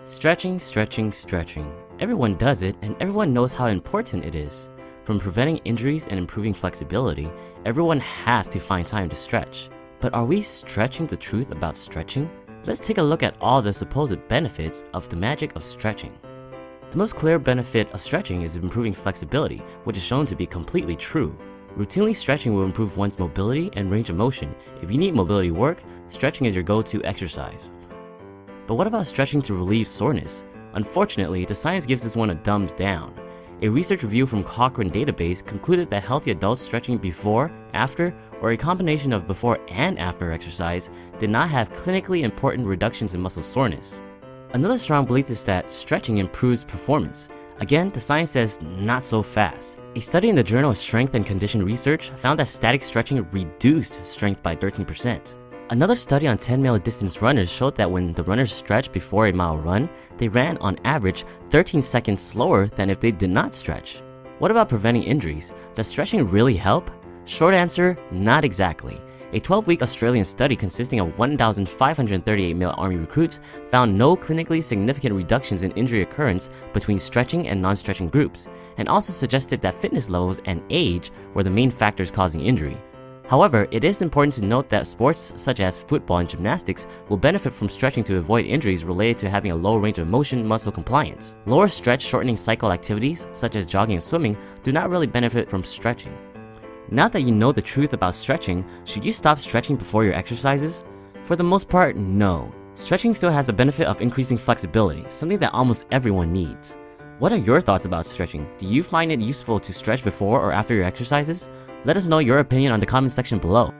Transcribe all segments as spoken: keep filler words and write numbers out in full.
Stretching, stretching, stretching. Everyone does it, and everyone knows how important it is. From preventing injuries and improving flexibility, everyone has to find time to stretch. But are we stretching the truth about stretching? Let's take a look at all the supposed benefits of the magic of stretching. The most clear benefit of stretching is improving flexibility, which is shown to be completely true. Routinely stretching will improve one's mobility and range of motion. If you need mobility work, stretching is your go-to exercise. But what about stretching to relieve soreness? Unfortunately, the science gives this one a thumbs down. A research review from Cochrane database concluded that healthy adults stretching before, after, or a combination of before and after exercise did not have clinically important reductions in muscle soreness. Another strong belief is that stretching improves performance. Again, the science says not so fast. A study in the Journal of Strength and Condition Research found that static stretching reduced strength by thirteen percent. Another study on ten mile distance runners showed that when the runners stretched before a mile run, they ran on average thirteen seconds slower than if they did not stretch. What about preventing injuries? Does stretching really help? Short answer, not exactly. A twelve-week Australian study consisting of one thousand five hundred thirty-eight male Army recruits found no clinically significant reductions in injury occurrence between stretching and non-stretching groups, and also suggested that fitness levels and age were the main factors causing injury. However, it is important to note that sports such as football and gymnastics will benefit from stretching to avoid injuries related to having a low range of motion muscle compliance. Lower stretch shortening cycle activities such as jogging and swimming do not really benefit from stretching. Now that you know the truth about stretching, should you stop stretching before your exercises? For the most part, no. Stretching still has the benefit of increasing flexibility, something that almost everyone needs. What are your thoughts about stretching? Do you find it useful to stretch before or after your exercises? Let us know your opinion on the comment section below.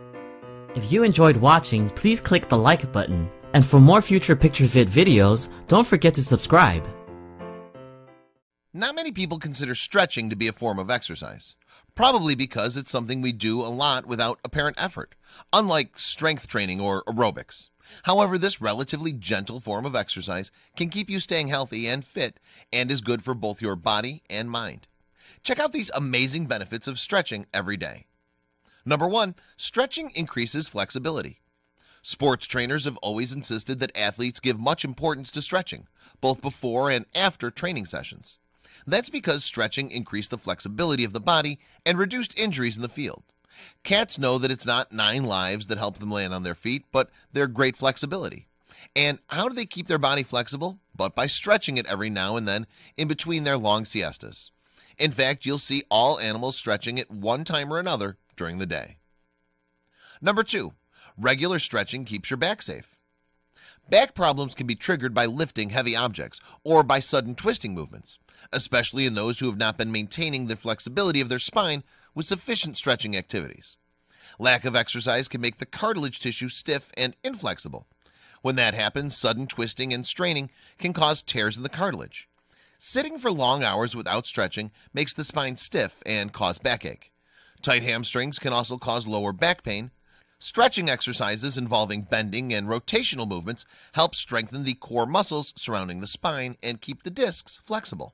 If you enjoyed watching, please click the like button. And for more future Picture Fit videos, don't forget to subscribe. Not many people consider stretching to be a form of exercise, probably because it's something we do a lot without apparent effort, unlike strength training or aerobics. However, this relatively gentle form of exercise can keep you staying healthy and fit and is good for both your body and mind. Check out these amazing benefits of stretching every day. Number one, stretching increases flexibility. Sports trainers have always insisted that athletes give much importance to stretching, both before and after training sessions. That's because stretching increased the flexibility of the body and reduced injuries in the field. Cats know that it's not nine lives that help them land on their feet, but their great flexibility. And how do they keep their body flexible? But by stretching it every now and then in between their long siestas. In fact, you'll see all animals stretching at one time or another during the day. Number two, regular stretching keeps your back safe. Back problems can be triggered by lifting heavy objects or by sudden twisting movements, especially in those who have not been maintaining the flexibility of their spine with sufficient stretching activities. Lack of exercise can make the cartilage tissue stiff and inflexible. When that happens, sudden twisting and straining can cause tears in the cartilage. Sitting for long hours without stretching makes the spine stiff and cause backache. Tight hamstrings can also cause lower back pain. Stretching exercises involving bending and rotational movements help strengthen the core muscles surrounding the spine and keep the discs flexible.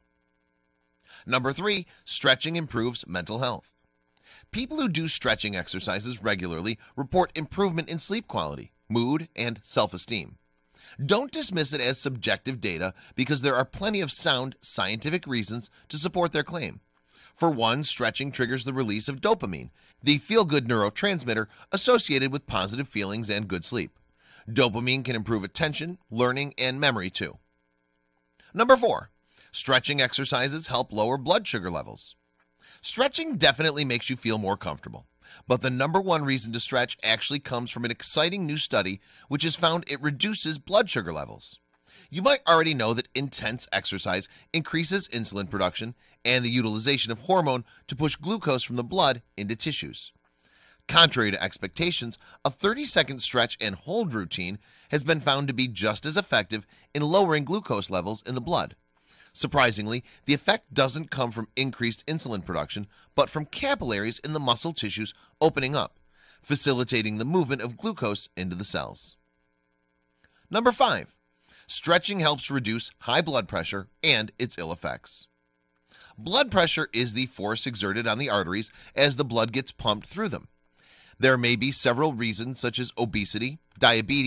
Number three, stretching improves mental health. People who do stretching exercises regularly report improvement in sleep quality, mood, and self-esteem. Don't dismiss it as subjective data because there are plenty of sound scientific reasons to support their claim. For one, stretching triggers the release of dopamine, the feel-good neurotransmitter associated with positive feelings and good sleep. Dopamine can improve attention, learning, and memory too. Number four, stretching exercises help lower blood sugar levels. Stretching definitely makes you feel more comfortable. But the number one reason to stretch actually comes from an exciting new study which has found it reduces blood sugar levels. You might already know that intense exercise increases insulin production and the utilization of hormone to push glucose from the blood into tissues. Contrary to expectations, a thirty second stretch and hold routine has been found to be just as effective in lowering glucose levels in the blood. Surprisingly, the effect doesn't come from increased insulin production, but from capillaries in the muscle tissues opening up, facilitating the movement of glucose into the cells. Number five, stretching helps reduce high blood pressure and its ill effects. Blood pressure is the force exerted on the arteries as the blood gets pumped through them. There may be several reasons such as obesity, diabetes,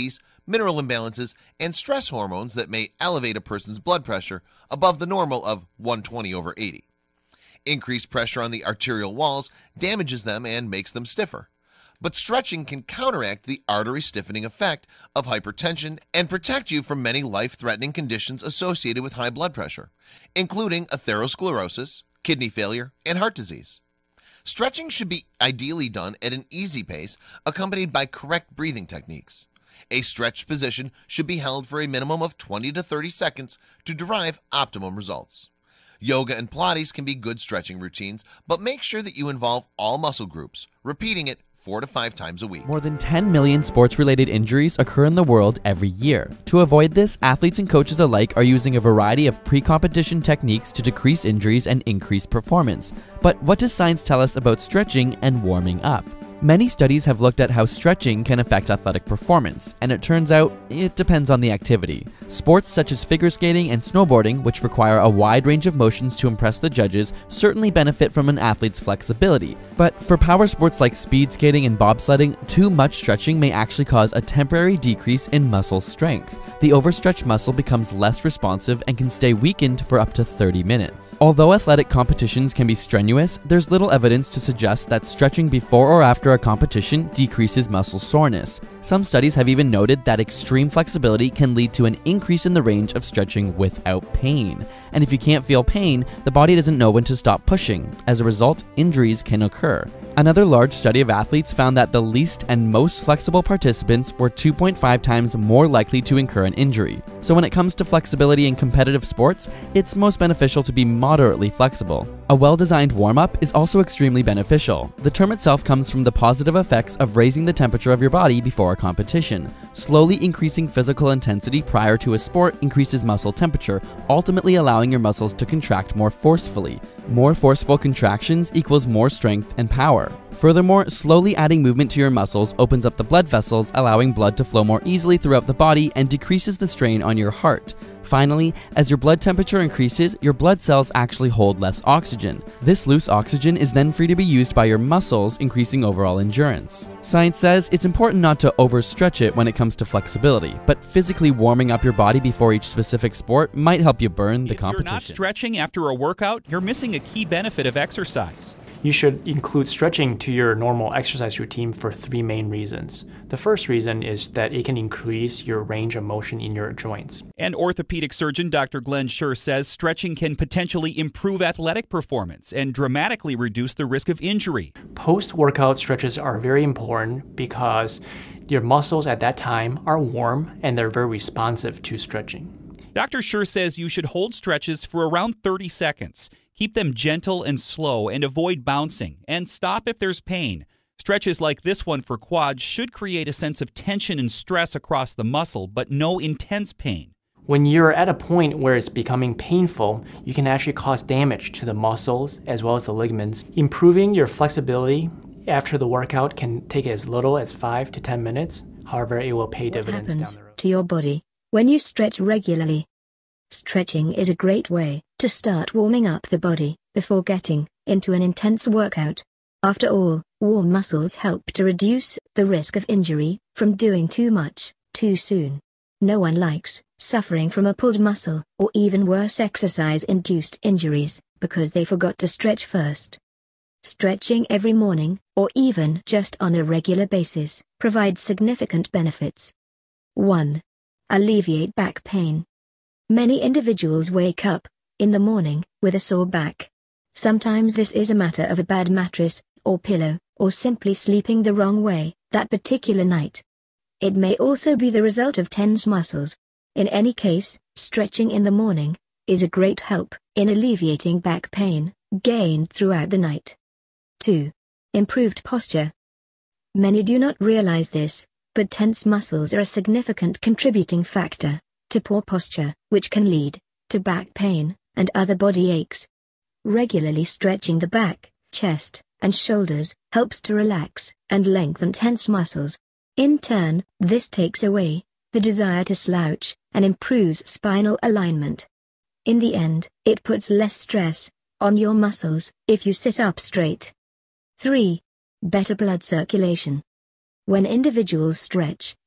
mineral imbalances, and stress hormones that may elevate a person's blood pressure above the normal of one twenty over eighty. Increased pressure on the arterial walls damages them and makes them stiffer. But stretching can counteract the artery stiffening effect of hypertension and protect you from many life-threatening conditions associated with high blood pressure, including atherosclerosis, kidney failure, and heart disease. Stretching should be ideally done at an easy pace, accompanied by correct breathing techniques. A stretched position should be held for a minimum of twenty to thirty seconds to derive optimum results. Yoga and Pilates can be good stretching routines, but make sure that you involve all muscle groups, repeating it four to five times a week. More than ten million sports-related injuries occur in the world every year. To avoid this, athletes and coaches alike are using a variety of pre-competition techniques to decrease injuries and increase performance. But what does science tell us about stretching and warming up? Many studies have looked at how stretching can affect athletic performance, and it turns out it depends on the activity. Sports such as figure skating and snowboarding, which require a wide range of motions to impress the judges, certainly benefit from an athlete's flexibility. But for power sports like speed skating and bobsledding, too much stretching may actually cause a temporary decrease in muscle strength. The overstretched muscle becomes less responsive and can stay weakened for up to thirty minutes. Although athletic competitions can be strenuous, there's little evidence to suggest that stretching before or after a competition decreases muscle soreness. Some studies have even noted that extreme flexibility can lead to an increase in the range of stretching without pain. And if you can't feel pain, the body doesn't know when to stop pushing. As a result, injuries can occur. Another large study of athletes found that the least and most flexible participants were two point five times more likely to incur an injury. So when it comes to flexibility in competitive sports, it's most beneficial to be moderately flexible. A well-designed warm-up is also extremely beneficial. The term itself comes from the positive effects of raising the temperature of your body before a competition. Slowly increasing physical intensity prior to a sport increases muscle temperature, ultimately allowing your muscles to contract more forcefully. More forceful contractions equals more strength and power. Furthermore, slowly adding movement to your muscles opens up the blood vessels, allowing blood to flow more easily throughout the body and decreases the strain on your heart. Finally, as your blood temperature increases, your blood cells actually hold less oxygen. This loose oxygen is then free to be used by your muscles, increasing overall endurance. Science says it's important not to overstretch it when it comes to flexibility, but physically warming up your body before each specific sport might help you burn the competition. If you're not stretching after a workout, you're missing a key benefit of exercise. You should include stretching to your normal exercise routine for three main reasons. The first reason is that it can increase your range of motion in your joints. And orthopedic surgeon Doctor Glenn Schur says stretching can potentially improve athletic performance and dramatically reduce the risk of injury. Post-workout stretches are very important because your muscles at that time are warm and they're very responsive to stretching. Doctor Schur says you should hold stretches for around thirty seconds. Keep them gentle and slow and avoid bouncing, and stop if there's pain. Stretches like this one for quads should create a sense of tension and stress across the muscle, but no intense pain. When you're at a point where it's becoming painful, you can actually cause damage to the muscles as well as the ligaments. Improving your flexibility after the workout can take as little as five to ten minutes. However, it will pay what dividends down happens the road. To your body when you stretch regularly? Stretching is a great way to start warming up the body before getting into an intense workout. After all, warm muscles help to reduce the risk of injury from doing too much too soon. No one likes suffering from a pulled muscle, or even worse, exercise-induced injuries, because they forgot to stretch first. Stretching every morning, or even just on a regular basis, provides significant benefits. one. Alleviate back pain. Many individuals wake up in the morning with a sore back. Sometimes this is a matter of a bad mattress or pillow, or simply sleeping the wrong way that particular night. It may also be the result of tense muscles. In any case, stretching in the morning is a great help in alleviating back pain gained throughout the night. two. Improved posture. Many do not realize this, but tense muscles are a significant contributing factor to poor posture, which can lead to back pain and other body aches. Regularly stretching the back, chest, and shoulders helps to relax and lengthen tense muscles. In turn, this takes away the desire to slouch and improves spinal alignment. In the end, it puts less stress on your muscles if you sit up straight. three. Better blood circulation. When individuals stretch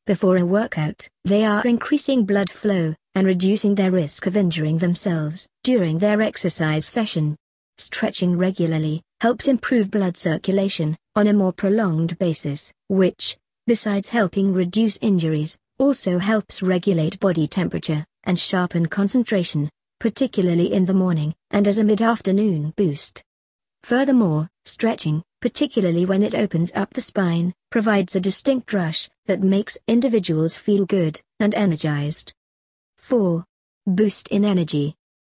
before a workout. They are increasing blood flow and reducing their risk of injuring themselves during their exercise session. Stretching regularly helps improve blood circulation on a more prolonged basis, which, besides helping reduce injuries, also helps regulate body temperature and sharpen concentration, particularly in the morning and as a mid-afternoon boost. Furthermore, stretching, particularly when it opens up the spine, provides a distinct rush that makes individuals feel good and energized. four. Boost in energy.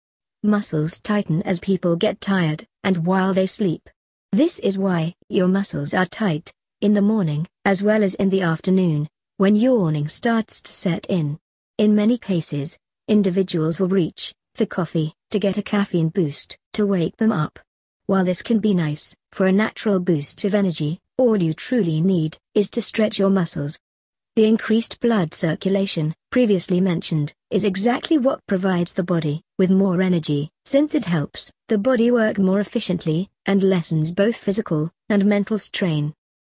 Muscles tighten as people get tired and while they sleep. This is why your muscles are tight in the morning as well as in the afternoon, when yawning starts to set in. In many cases, individuals will reach for coffee to get a caffeine boost to wake them up. While this can be nice for a natural boost of energy, all you truly need is to stretch your muscles. The increased blood circulation, previously mentioned, is exactly what provides the body with more energy, since it helps the body work more efficiently and lessens both physical and mental strain.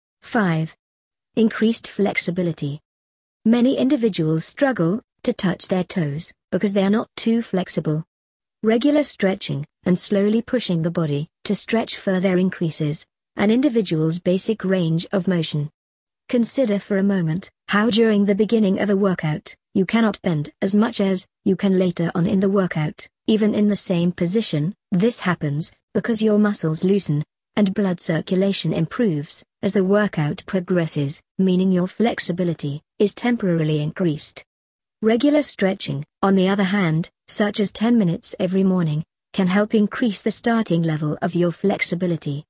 five. Increased flexibility. Many individuals struggle to touch their toes because they are not too flexible. Regular stretching and slowly pushing the body to stretch further increases an individual's basic range of motion. Consider for a moment how during the beginning of a workout, you cannot bend as much as you can later on in the workout, even in the same position. This happens because your muscles loosen and blood circulation improves as the workout progresses, meaning your flexibility is temporarily increased. Regular stretching, on the other hand, such as ten minutes every morning, can help increase the starting level of your flexibility.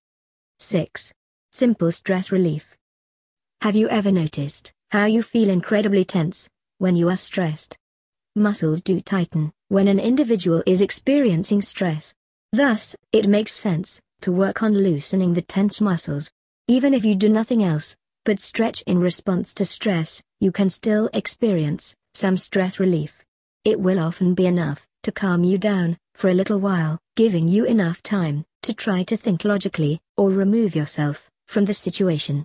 six. Simple stress relief. Have you ever noticed how you feel incredibly tense when you are stressed? Muscles do tighten when an individual is experiencing stress. Thus, it makes sense to work on loosening the tense muscles. Even if you do nothing else but stretch in response to stress, you can still experience some stress relief. It will often be enough to calm you down for a little while, giving you enough time to try to think logically or remove yourself from the situation.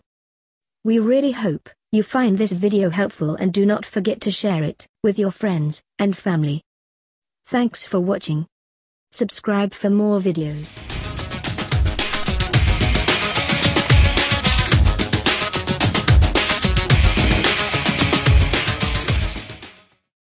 We really hope you find this video helpful and do not forget to share it with your friends and family. Thanks for watching. Subscribe for more videos.